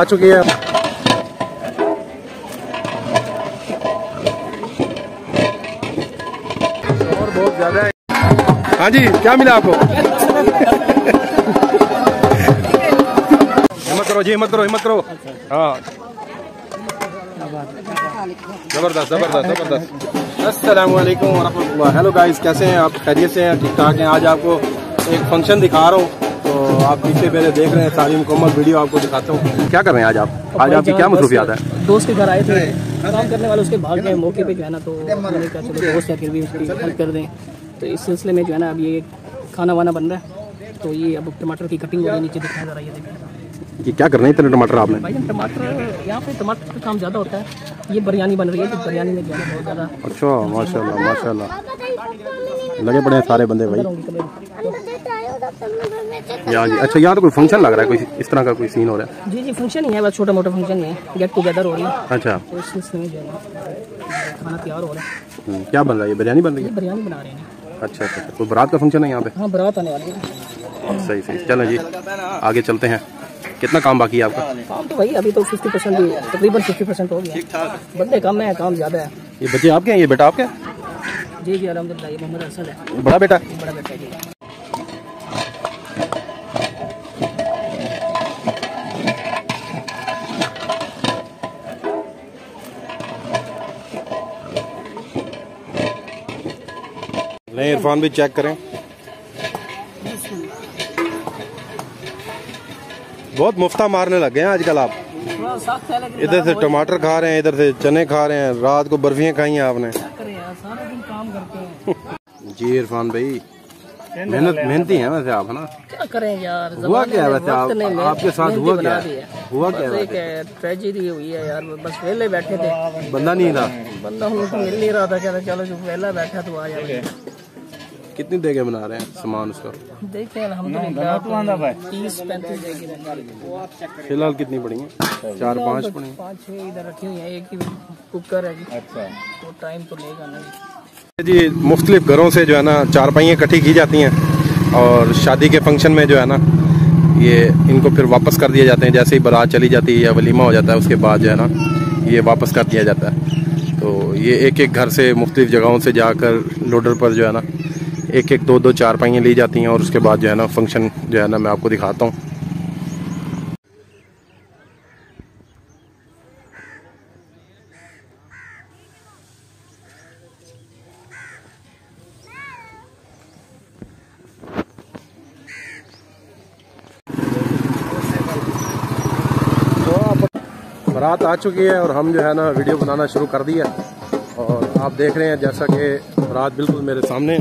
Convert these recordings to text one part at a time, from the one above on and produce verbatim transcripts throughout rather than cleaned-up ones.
आ चुकी है। और बहुत ज्यादा है। हाँ जी, क्या मिला आपको? हिम्मत करो जी, हिम्मत करो, हिम्मत करो। हाँ, जबरदस्त जबरदस्त जबरदस्त। अस्सलाम वालेकुम वरहमतुल्लाह। हेलो गाइस, कैसे हैं आप? खैरियत से हैं? ठीक ठाक हैं? आज आपको एक फंक्शन दिखा रहा हूँ, तो आप पीछे मेरे देख रहे हैं, सारी मुकम्मल वीडियो आपको दिखाता हूँ। क्या कर रहे हैं आज आप? आज आपकी क्या मसरूफियात है? दोस्त के घर आए थे, काम करने वाले उसके भाग गए मौके पे जो है ना, तो मैंने कहा चलो दोस्त है फिर भी उसकी हेल्प कर दें। तो इस सिलसिले में जो है ना अब ये खाना वाना बन रहा है, तो ये अब टमाटर की कटिंग हो रही है, नीचे दिखाया जा रहा है। ये देखिए, ये क्या कर रहे हैं इतने टमाटर आपने? भाई टमाटर यहाँ पे टमाटर का काम ज़्यादा होता है। ये बिरयानी बन रही है, तो बिरयानी में जो है बहुत ज़्यादा। अच्छा, माशाल्लाह माशाल्लाह, लगे पड़े हैं सारे बंदे भाई। या जी, अच्छा, यहाँ तो कोई फंक्शन लग रहा है, कोई इस तरह का कोई सीन हो रहा है? जी जी, फंक्शन ही है, बस छोटा मोटा फंक्शन ही है, गेट टुगेदर हो रही है। अच्छा, तो इस सिलसिले में जो है खाना तैयार हो रहा है। क्या बन रहा है? ये बिरयानी बन रही है? बिरयानी बना रहे हैं। अच्छा अच्छा, तो बारात का फंक्शन है यहाँ पे? हाँ, बारात आने वाली है। सही सही, चलो जी आगे चलते हैं। कितना काम बाकी है आपका? काम तो भाई अभी तो फिफ्टी परसेंट भी, तकरीबन फिफ्टी परसेंट हो गया। बंदे कम है, काम ज़्यादा है। ये बच्चे आपके हैं? ये बेटा आपका? जी जी, अलहमदुलिल्लाह, ये मोहम्मद अरसल है। बड़ा बेटा? बड़ा बेटा जी। नहीं, इरफान भी चेक करें। बहुत मुफ्ता मारने लग गए हैं आजकल आप। इधर से टमाटर खा रहे हैं, इधर से चने खा रहे हैं, रात को बर्फियां खाई हैं आपने। सारा दिन काम करते हैं। जी इरफान भाई, मेहनत मेहनती हैं वैसे आप, है ना? क्या करें यार, हुआ क्या है वैसे आप, आपके साथ हुआ क्या है? हुआ क्या है? ट्रेजेडी हुई है यार, बस वेले बैठे थे, बंदा नहीं था। बंदा उनको मिल नहीं रहा था, कहता चलो जो वेला बैठा तो आ जाए। कितनी देगे बना रहे हैं सामान उसका? देखते हैं अल्हम्दुलिल्लाह, तीस पैंतीस देगे बना रहे हैं। फिलहाल कितनी पड़ी हैं? चार पाँच पड़ी? पाँच छः इधर रखी हुई है, एक ही कुकर है जी। अच्छा, तो टाइम तो लेगा नहीं जी। मुख्तलिफ घरों से जो है ना चारपाइयाँ इकट्ठी की जाती हैं, और शादी के फंक्शन में जो है ना ये इनको फिर वापस कर दिए जाते हैं। जैसे ही बारात चली जाती है या वलीमा हो जाता है, उसके बाद जो है ना ये वापस कर दिया जाता है। तो ये एक एक घर से मुख्तलिफ जगहों से जाकर लोडर पर जो है ना एक एक दो दो चारपाइयाँ ली जाती हैं, और उसके बाद जो है ना फंक्शन जो है ना मैं आपको दिखाता हूँ। बारात आ चुकी है और हम जो है ना वीडियो बनाना शुरू कर दिया, और आप देख रहे हैं जैसा कि बारात बिल्कुल मेरे सामने।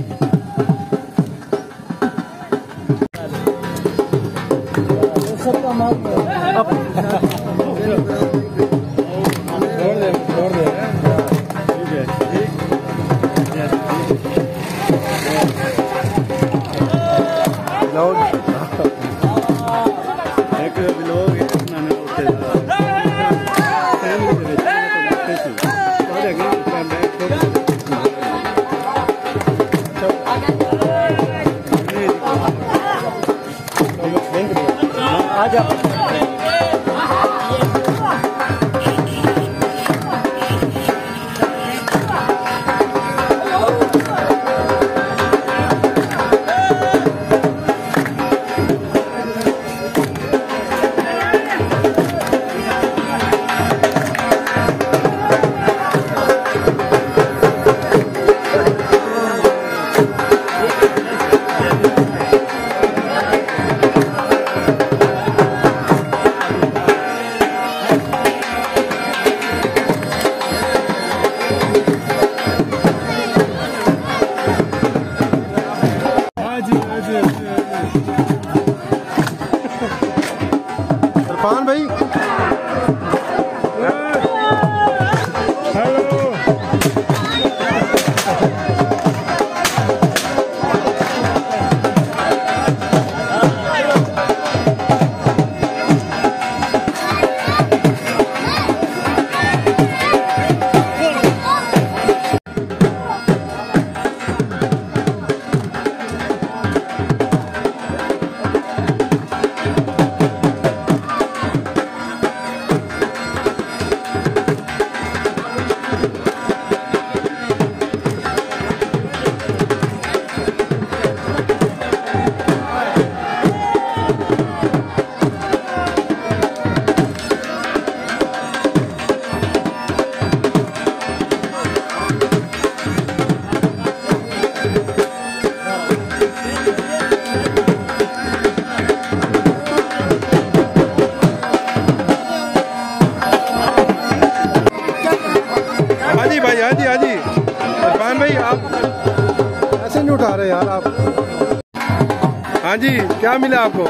हाँ जी भाई, हाँ जी, हाँ जी इरफान भाई, आप ऐसे नहीं उठा रहे यार आप। हाँ जी, क्या मिला आपको?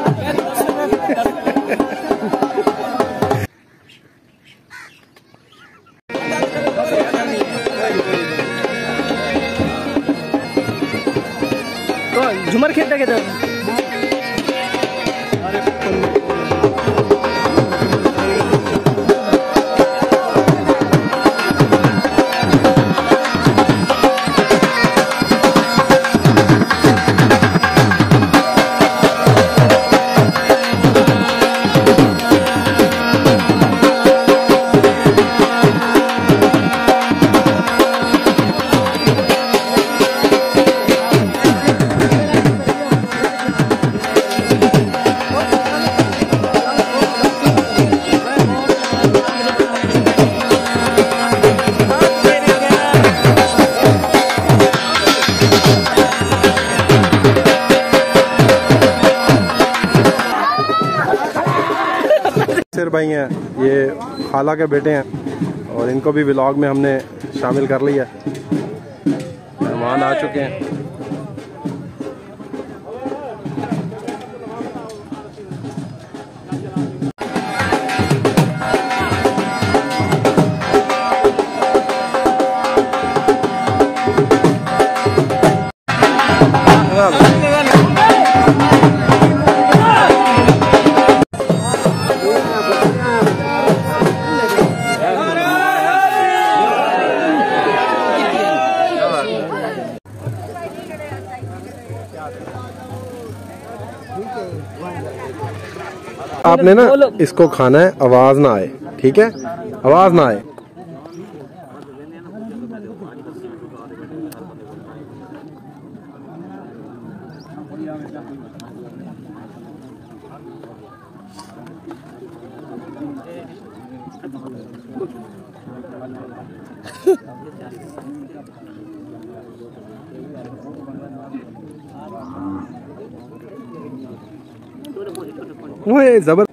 तो झुमर खेलता के तरफ सिर भाई हैं, ये खाला के बेटे हैं और इनको भी व्लॉग में हमने शामिल कर लिया। मेहमान आ चुके हैं। आपने ना इसको खाना है, आवाज ना आए, ठीक है? आवाज ना आए। वो जबर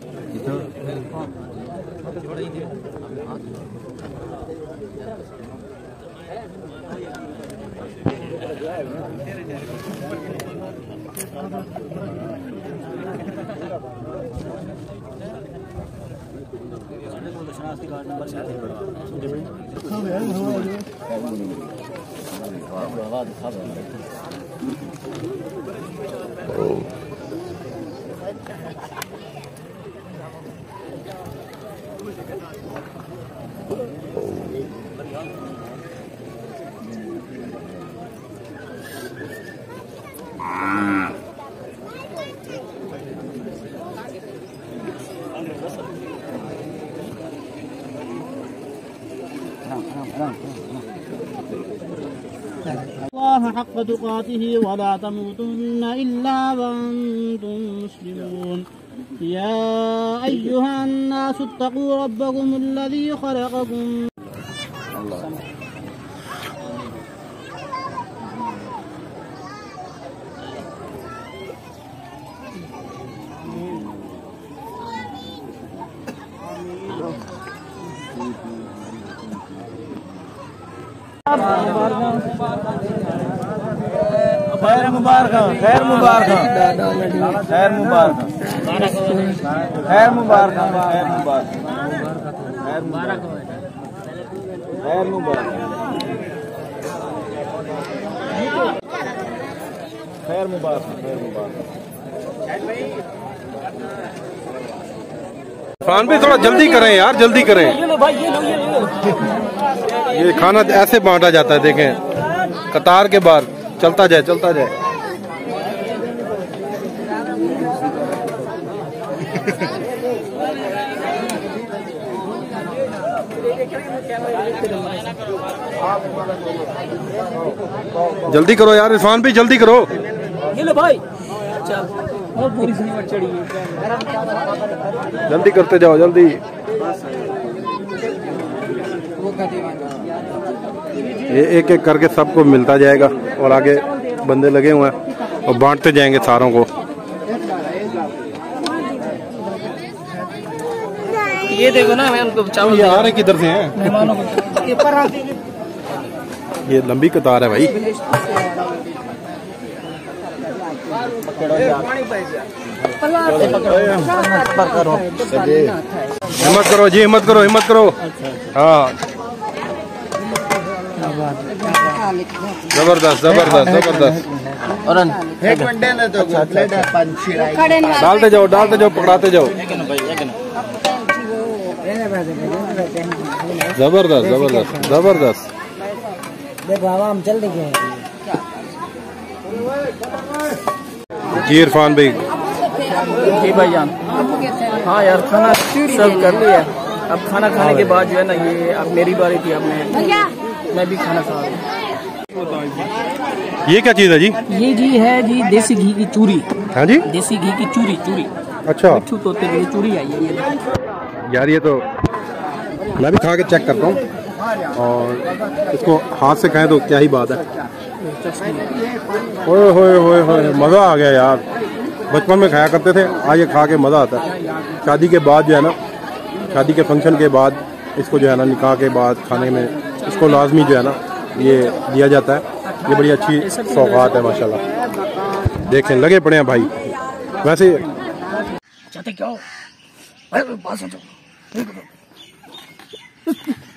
الله حق تقاته ولا تموتن إلا وأنتم مسلمون يا أيها الناس اتقوا ربكم الذي خلقكم खैर मुबारक खैर मुबारक खैर मुबारक खैर मुबारक खैर मुबारक खैर मुबारक खैर मुबारक खैर मुबारक खैर मुबारक। इरफान भाई थोड़ा जल्दी करें यार, जल्दी करें। ये खाना ऐसे बांटा जाता है, देखें कतार के बाहर चलता जाए चलता जाए। जल्दी करो यार इरफान भाई, जल्दी करो। ये लो भाई, चल और पूरी सिनेमा चढ़ी है, जल्दी करते जाओ जल्दी। ये एक एक करके सबको मिलता जाएगा और आगे बंदे लगे हुए हैं और बांटते जाएंगे सारों को। ये देखो ना, मैं उनको चावल ये आ रहे किधर से हैं? मेहमानों को ये लंबी कतार है भाई। हिम्मत करो जी, हिम्मत करो, हिम्मत करो। हाँ जबरदस्त जबरदस्त जबरदस्त। डालते जाओ डालते जाओ पकड़ाते जाओ। जबरदस्त जबरदस्त जबरदस्त। देखो हम चल देंगे जी इरफान भाई। जी भाईजान। हाँ यार खाना सर्व कर लिया। अब खाना खाने के बाद जो है ना ये अब मेरी बारी थी, अब मैं मैं भी खाना खा रहा हूँ। ये क्या चीज़ है जी? ये जी है जी देसी घी की चूरी। हाँ जी देसी घी की चूरी चूरी। अच्छा मिट्ठू तोते की चूरी आई है ये। यार, ये तो मैं भी खा के चेक करता हूँ और इसको हाथ से खाएं तो क्या ही बात है। ओए होए होए होए, मज़ा आ गया यार। बचपन में खाया करते थे, आज ये खा के मज़ा आता है। शादी के बाद जो है ना, शादी के फंक्शन के बाद इसको जो है ना निकाह के बाद खाने में इसको लाजमी जो है ना ये दिया जाता है। ये बड़ी अच्छी सौगात है माशाल्लाह। देखें लगे पड़े हैं भाई। वैसे चाहते क्या हो?